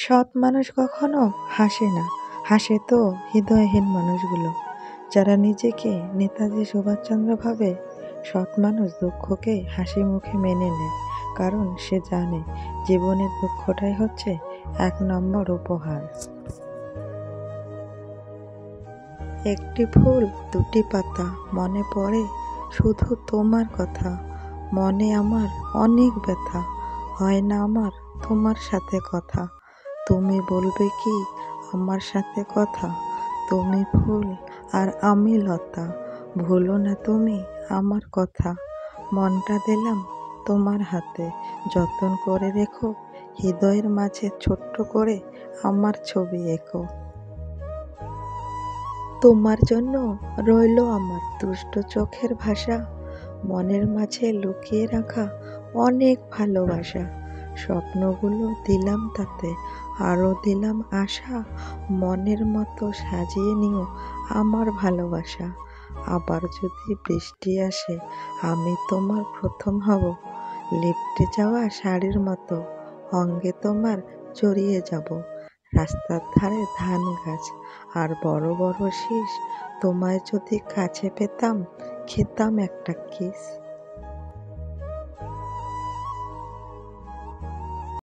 সৎ মানুষ কখনো হাসে না, হাসে তো হৃদয়হীন মানুষগুলো, যারা নিজেকে নেতাজি সুভাষচন্দ্র ভাবে। সৎ মানুষ দুঃখকে হাসি মুখে মেনে নেয়, কারণ সে জানে জীবনের দুঃখটাই হচ্ছে 1 নম্বর উপহার। একটি ফুল, দুটি পাতা, মনে পড়ে শুধু তোমার কথা। মনে আমার অনেক ব্যথা, হয় না আমার তোমার সাথে কথা। তুমি বলবে কি আমার সাথে কথা? তুমি ফুল আর আমি লতা, ভুলো না তুমি আমার কথা। মনটা দিলাম তোমার হাতে, যতন করে রেখো। হৃদয়ের মাঝে ছোট্ট করে আমার ছবি এঁকো। তোমার জন্য রইল আমার দুষ্ট চোখের ভাষা, মনের মাঝে লুকিয়ে রাখা অনেক ভালোবাসা। স্বপ্নগুলো দিলাম তাতে, আরও দিলাম আশা। মনের মতো সাজিয়ে নিও আমার ভালোবাসা। আবার যদি বৃষ্টি আসে, আমি তোমার প্রথম হব। লিপটে যাওয়া শাড়ির মতো অঙ্গে তোমার জড়িয়ে যাব। রাস্তার ধারে ধান গাছ আর বড় বড় শীষ, তোমায় যদি কাছে পেতাম, খেতাম একটা কিস।